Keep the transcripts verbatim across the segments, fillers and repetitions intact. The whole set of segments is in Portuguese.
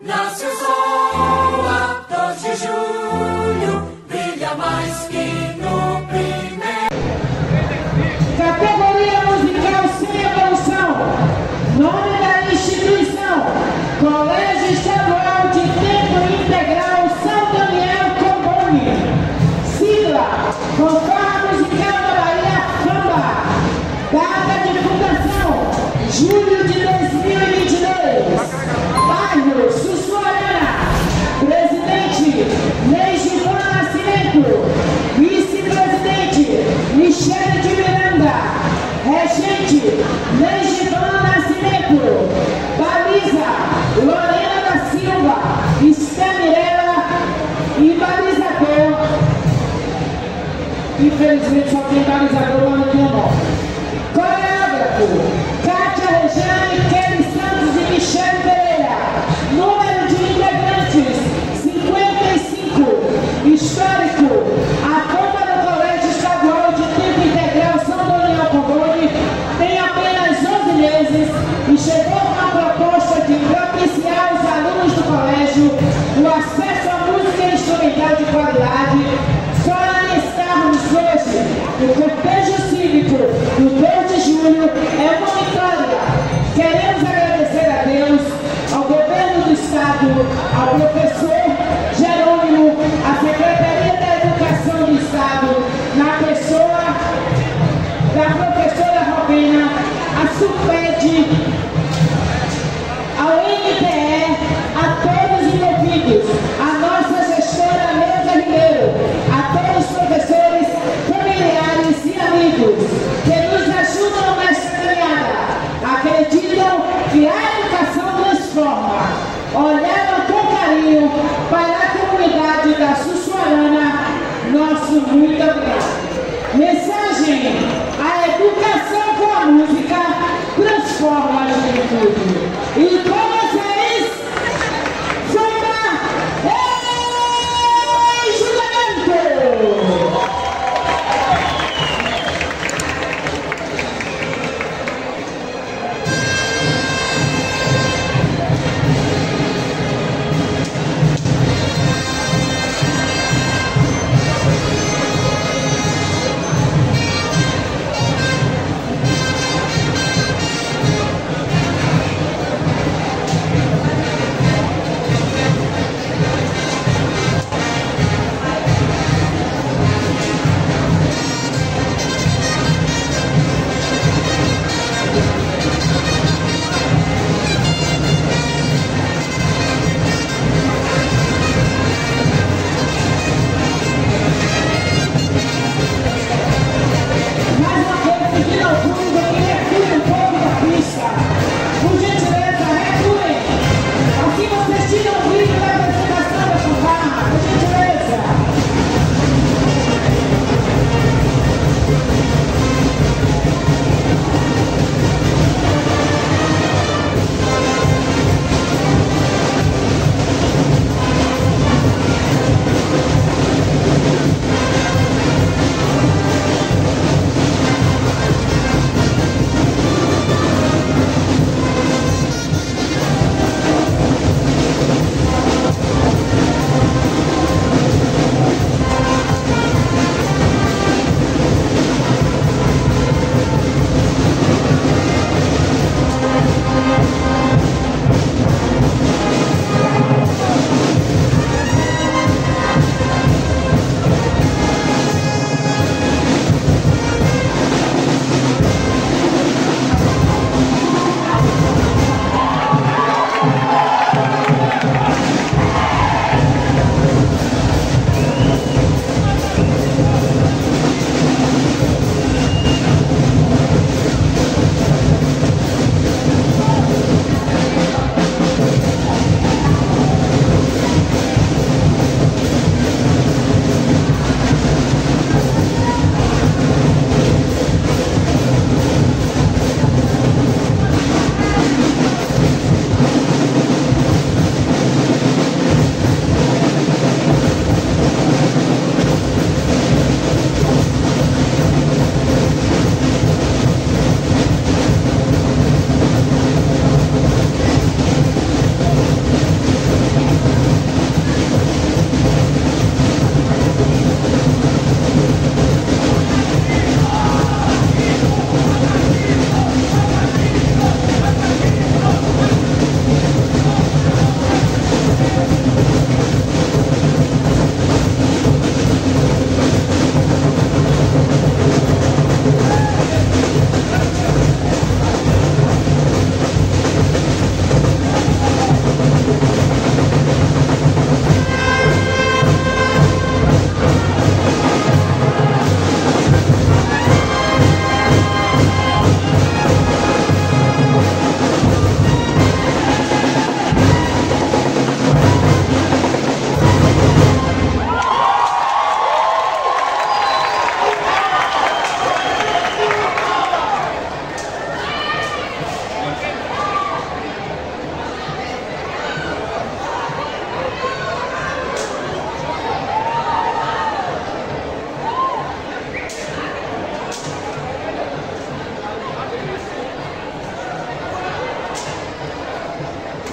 Nasce o sol a dois de julho, brilha mais que no primeiro. Categoria musical sem evolução. Nome da instituição: Colégio Estadual de Tempo Integral São Daniel Comboni. Sigla: Fanfarra Musical da Bahia, Famba. Data de fundação: julho de dois mil e vinte e dois. Bairro Sussuarana. Presidente: Negivan Nascimento. Vice-presidente: Michele de Miranda. Regente: Negivan Nascimento. Baliza: Lorena da Silva. Esté Mirella. E balizador: infelizmente só tem balizador lá no meu nome. Coreógrafo: Kátia Rejane, Kelly Santos e Michele Pereira. Número de integrantes: cinquenta e cinco. Histórico: a Bomba do Colégio Estadual de Tempo Integral São Daniel Comboni tem apenas onze meses e chegou com a proposta de propiciar aos alunos do colégio o acesso à música instrumental de qualidade. Para estarmos hoje no cortejo cívico do dois de julho é uma vitória. Queremos agradecer a Deus, ao governo do estado, ao professor Jerônimo, à Secretaria da Educação do Estado, na pessoa da professora Robina, a SUPED, ao M T E, a todos envolvidos, a nossa gestora Neuza Ribeiro, a todos os professores, familiares e amigos que nos ajudam nesta caminhada, acreditam que a educação transforma, olharam com carinho para a comunidade da Sussuarana. Nosso muito obrigado. Mensagem: a educação com a música transforma a juventude. E com vocês, Famba em julgamento!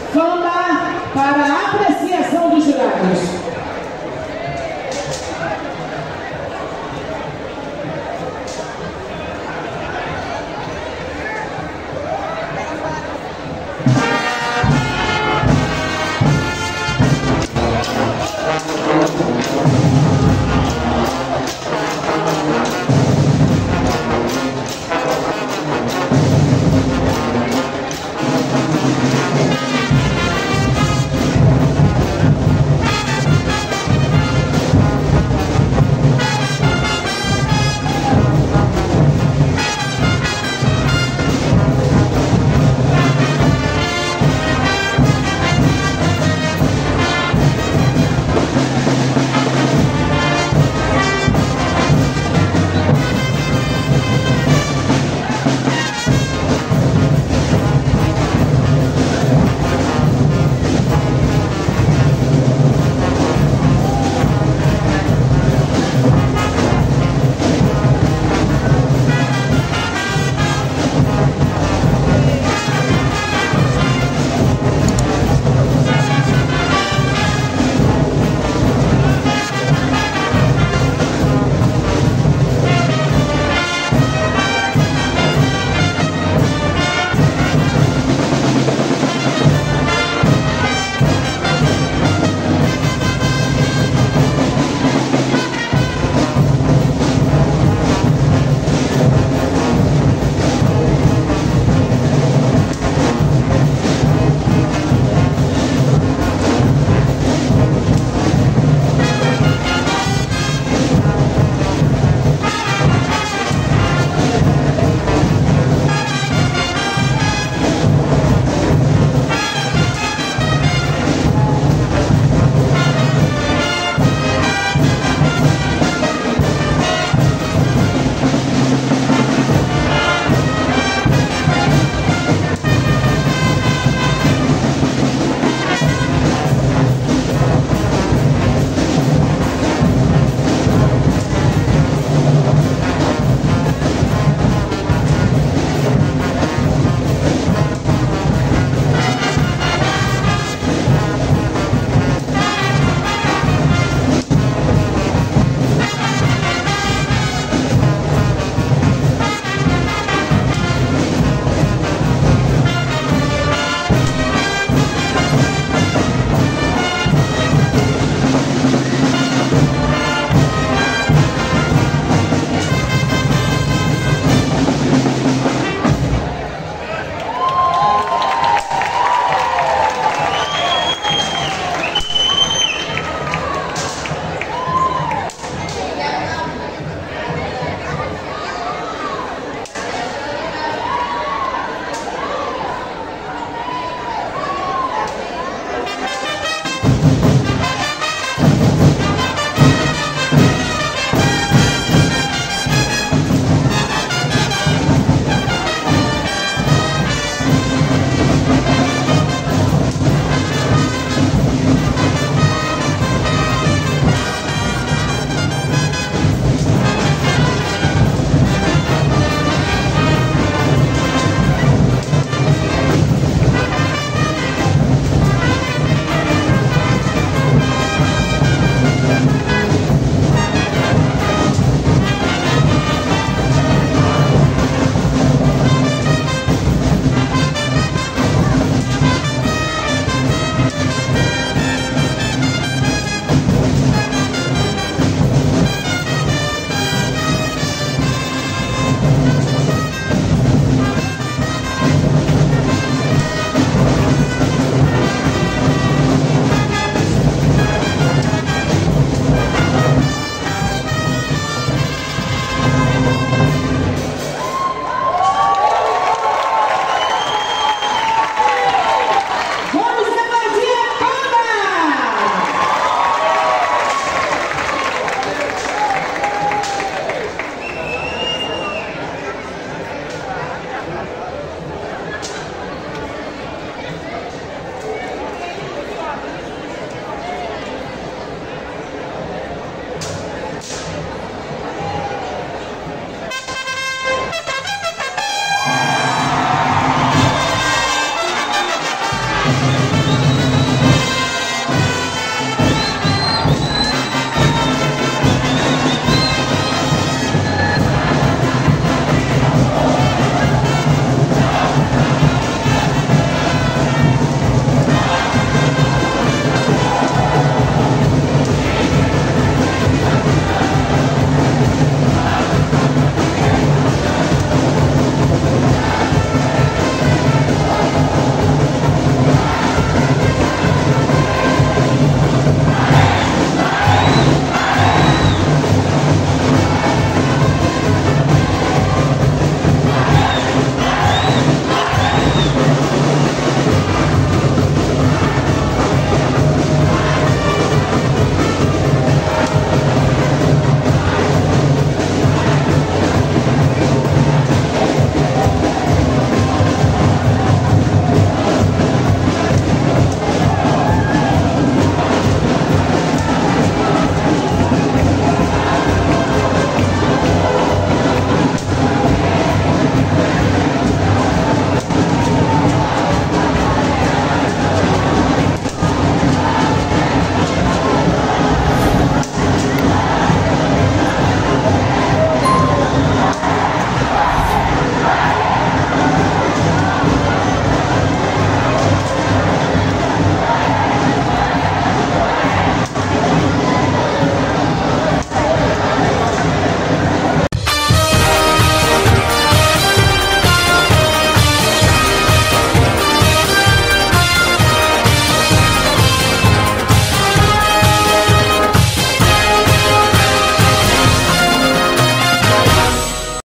Fama para a apreciação dos jurados.